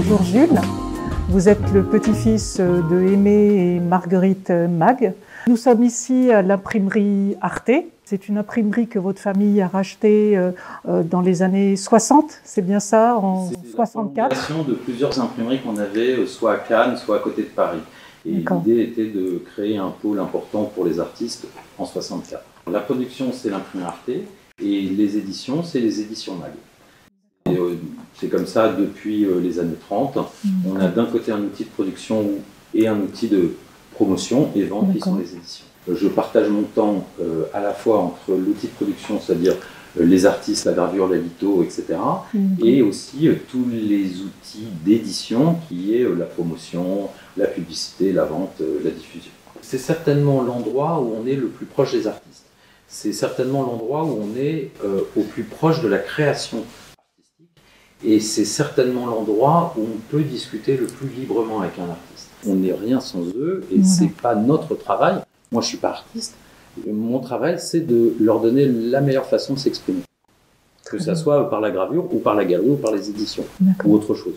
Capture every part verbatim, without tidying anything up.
Bonjour Jules, vous êtes le petit-fils de Aimé et Marguerite Mag. Nous sommes ici à l'imprimerie Arte. C'est une imprimerie que votre famille a rachetée dans les années soixante, c'est bien ça, en soixante-quatre? C'est la prolongation de plusieurs imprimeries qu'on avait, soit à Cannes, soit à côté de Paris. Et l'idée était de créer un pôle important pour les artistes en soixante-quatre. La production, c'est l'imprimerie Arte, et les éditions, c'est les éditions Mag. C'est comme ça depuis les années trente. On a d'un côté un outil de production et un outil de promotion et vente qui sont les éditions. Je partage mon temps euh, à la fois entre l'outil de production, c'est-à-dire euh, les artistes, la gravure, la litho, et cetera, mm-hmm. et aussi euh, tous les outils d'édition qui est euh, la promotion, la publicité, la vente, euh, la diffusion. C'est certainement l'endroit où on est le plus proche des artistes. C'est certainement l'endroit où on est euh, au plus proche de la création artistique. Et c'est certainement l'endroit où on peut discuter le plus librement avec un artiste. On n'est rien sans eux et mm-hmm. c'est pas notre travail. Moi, je ne suis pas artiste. Mon travail, c'est de leur donner la meilleure façon de s'exprimer. Que ça soit par la gravure, ou par la galerie, ou par les éditions, ou autre chose.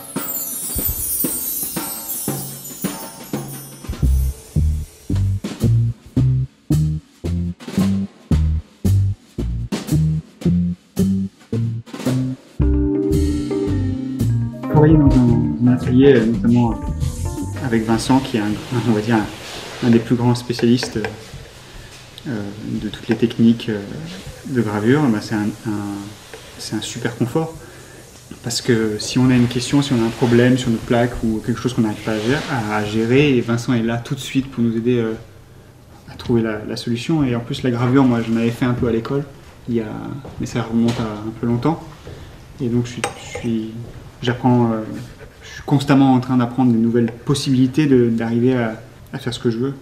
Travailler dans un, un atelier, notamment avec Vincent, qui est un, on va dire, un, un des plus grands spécialistes euh, de toutes les techniques euh, de gravure, bah c'est un, un, un super confort. Parce que si on a une question, si on a un problème sur notre plaque ou quelque chose qu'on n'arrive pas à gérer, à, à gérer, et Vincent est là tout de suite pour nous aider euh, à trouver la, la solution. Et en plus, la gravure, moi j'en avais fait un peu à l'école, il y a, mais ça remonte à un peu longtemps. Et donc je suis, je suis, j'apprends, euh, je suis constamment en train d'apprendre des nouvelles possibilités d'arriver à à faire ce que je veux.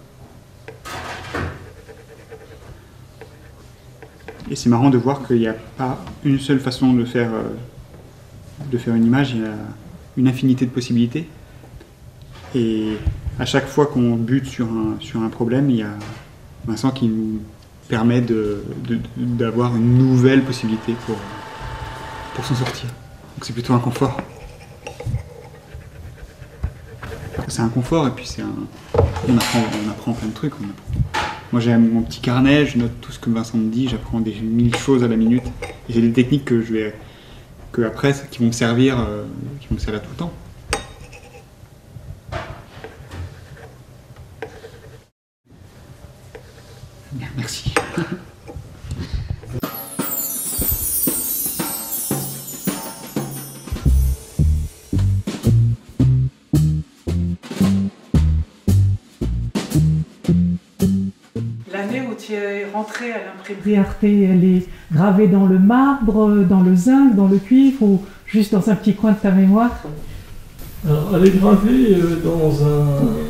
Et c'est marrant de voir qu'il n'y a pas une seule façon de faire, euh, de faire une image, il y a une infinité de possibilités. Et à chaque fois qu'on bute sur un, sur un problème, il y a Vincent qui nous permet d'avoir de, de, une nouvelle possibilité pour, pour s'en sortir. Donc c'est plutôt un confort. C'est un confort et puis c'est un... on, apprend, on apprend plein de trucs. On apprend. Moi j'ai mon petit carnet, je note tout ce que Vincent me dit, j'apprends des mille choses à la minute. Et j'ai des techniques que je vais, que après, qui vont me servir, euh, qui vont me servir tout le temps. Bien, merci. Tu es rentré à l'imprimerie Arte, elle est gravée dans le marbre, dans le zinc, dans le cuivre ou juste dans un petit coin de ta mémoire? Alors, elle est gravée dans un,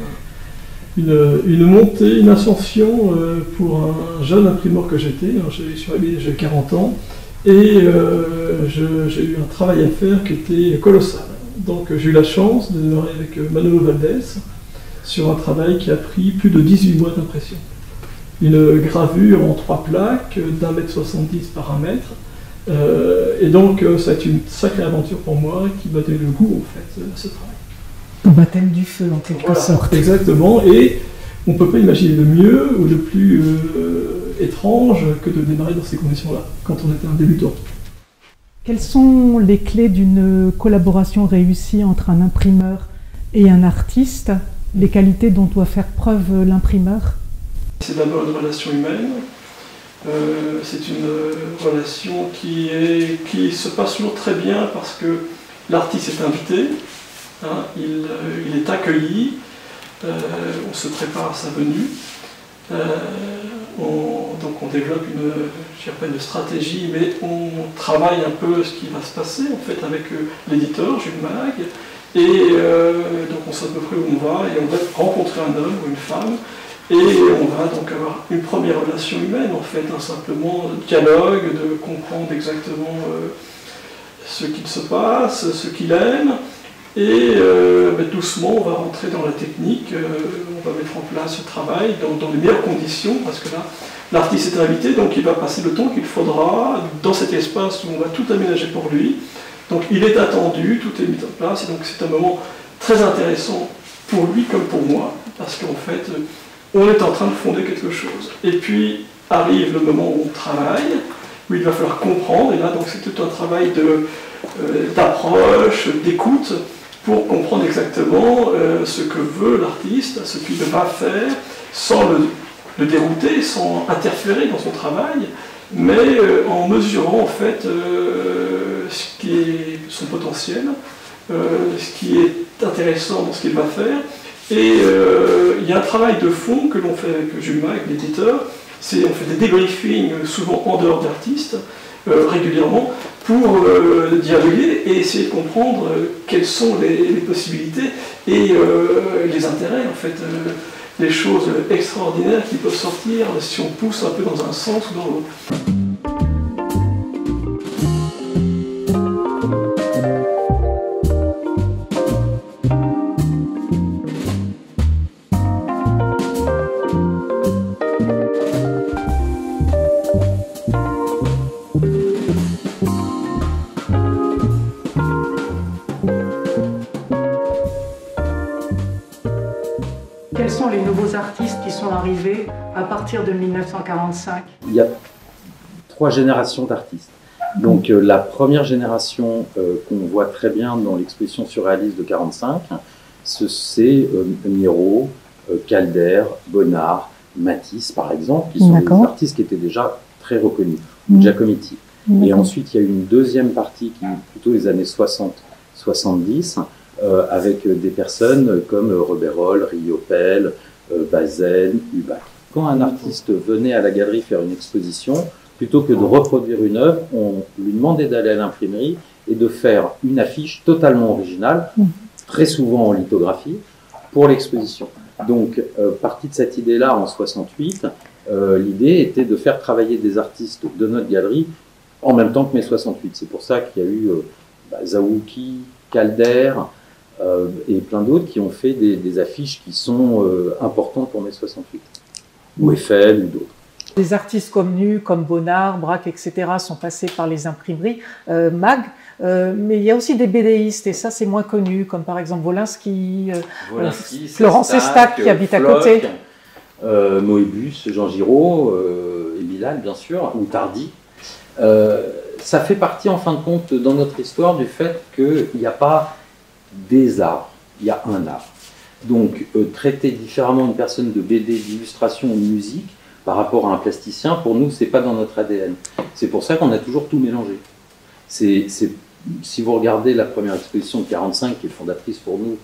une, une montée, une ascension pour un jeune imprimeur que j'étais. J'ai quarante ans et euh, j'ai eu un travail à faire qui était colossal. Donc j'ai eu la chance de démarrer avec Manolo Valdés sur un travail qui a pris plus de dix-huit mois d'impression. Une gravure en trois plaques d'un mètre soixante-dix par un mètre. Euh, et donc, ça a été une sacrée aventure pour moi qui m'a donné le goût, en fait, à ce travail. Ton baptême du feu, en quelque voilà, sorte. Exactement. Et on ne peut pas imaginer le mieux ou le plus euh, étrange que de démarrer dans ces conditions-là, quand on était un débutant. Quelles sont les clés d'une collaboration réussie entre un imprimeur et un artiste? Les qualités dont doit faire preuve l'imprimeur? C'est d'abord une relation humaine, euh, c'est une relation qui, est, qui se passe toujours très bien parce que l'artiste est invité, hein, il, il est accueilli, euh, on se prépare à sa venue, euh, on, donc on développe une, je dirais pas une stratégie, mais on travaille un peu ce qui va se passer en fait avec l'éditeur, Jules Mag, et euh, donc on sait à peu près où on va et on va rencontrer un homme ou une femme. Et on va donc avoir une première relation humaine, en fait, un simplement dialogue, de comprendre exactement euh, ce qu'il se passe, ce qu'il aime, et euh, ben, doucement on va rentrer dans la technique, euh, on va mettre en place ce travail dans, dans les meilleures conditions, parce que là, l'artiste est invité, donc il va passer le temps qu'il faudra dans cet espace où on va tout aménager pour lui, Donc il est attendu, tout est mis en place, et donc c'est un moment très intéressant pour lui comme pour moi, parce qu'en fait, on est en train de fonder quelque chose. Et puis arrive le moment où on travaille, où il va falloir comprendre, et là donc c'est tout un travail de, euh, d'approche, d'écoute, pour comprendre exactement euh, ce que veut l'artiste, ce qu'il va faire, sans le, le dérouter, sans interférer dans son travail, mais euh, en mesurant en fait euh, ce qui est son potentiel, euh, ce qui est intéressant dans ce qu'il va faire. Et euh, il y a un travail de fond que l'on fait avec Jules Mag, l'éditeur, c'est on fait des débriefings souvent en dehors d'artistes, euh, régulièrement, pour euh, dialoguer et essayer de comprendre euh, quelles sont les, les possibilités et euh, les intérêts, en fait, euh, les choses extraordinaires qui peuvent sortir si on pousse un peu dans un sens ou dans l'autre. Quels sont les nouveaux artistes qui sont arrivés à partir de mille neuf cent quarante-cinq? Il y a trois générations d'artistes. Donc euh, la première génération euh, qu'on voit très bien dans l'exposition surréaliste de quarante-cinq, c'est euh, Miro, euh, Calder, Bonnard, Matisse par exemple, qui sont des artistes qui étaient déjà très reconnus, mmh. Giacometti. Et ensuite il y a eu une deuxième partie qui est plutôt les années soixante soixante-dix, Euh, avec des personnes comme Robert Roll, Riopelle, euh, Bazaine, Hubac. Quand un artiste venait à la galerie faire une exposition, plutôt que de reproduire une œuvre, on lui demandait d'aller à l'imprimerie et de faire une affiche totalement originale, très souvent en lithographie, pour l'exposition. Donc, euh, partie de cette idée-là en soixante-huit, euh, l'idée était de faire travailler des artistes de notre galerie en même temps que mai soixante-huit. C'est pour ça qu'il y a eu euh, bah, Zawuki, Calder, Euh, et plein d'autres qui ont fait des, des affiches qui sont euh, importantes pour mai soixante-huit, ou Eiffel ou d'autres. Des artistes comme Nu, comme Bonnard, Braque, et cetera sont passés par les imprimeries euh, Mag, euh, mais il y a aussi des BDistes, et ça c'est moins connu, comme par exemple Wolinski, euh, Wolinski Florence Estac qui habite à Floch, côté. Euh, Moebius, Jean Giraud, euh, et Bilal bien sûr, ou Tardy. Euh, ça fait partie en fin de compte dans notre histoire du fait qu'il n'y a pas des arts, il y a un art. Donc, euh, traiter différemment une personne de B D, d'illustration ou de musique par rapport à un plasticien, pour nous, c'est pas dans notre A D N. C'est pour ça qu'on a toujours tout mélangé. C'est, c'est, si vous regardez la première exposition de quarante-cinq, qui est fondatrice pour nous,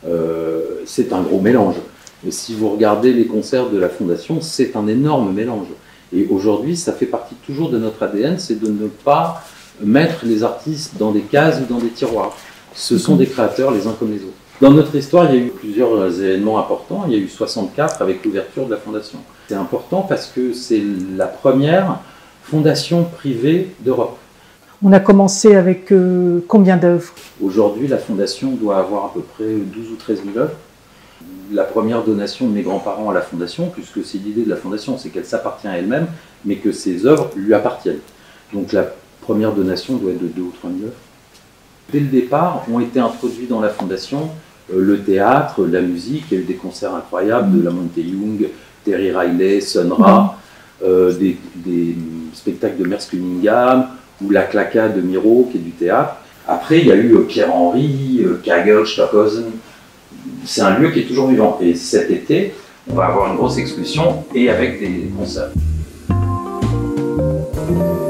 euh, c'est un gros mélange. Et si vous regardez les concerts de la Fondation, c'est un énorme mélange. Et aujourd'hui, ça fait partie toujours de notre A D N, c'est de ne pas mettre les artistes dans des cases ou dans des tiroirs. Ce sont des créateurs les uns comme les autres. Dans notre histoire, il y a eu plusieurs événements importants. Il y a eu soixante-quatre avec l'ouverture de la Fondation. C'est important parce que c'est la première fondation privée d'Europe. On a commencé avec euh, combien d'œuvres? Aujourd'hui, la Fondation doit avoir à peu près douze ou treize mille œuvres. La première donation de mes grands-parents à la Fondation, puisque c'est l'idée de la Fondation, c'est qu'elle s'appartient à elle-même, mais que ses œuvres lui appartiennent. Donc la première donation doit être de deux ou trois mille œuvres. Dès le départ, ont été introduits dans la Fondation euh, le théâtre, la musique. Il y a eu des concerts incroyables de Lamonte Young, Terry Riley, Sun Ra, euh, des, des spectacles de Merce Cunningham ou La Claca de Miro, qui est du théâtre. Après, il y a eu euh, Pierre-Henry, euh, Kagel, Stockhausen. C'est un lieu qui est toujours vivant. Et cet été, on va avoir une grosse exposition et avec des concerts.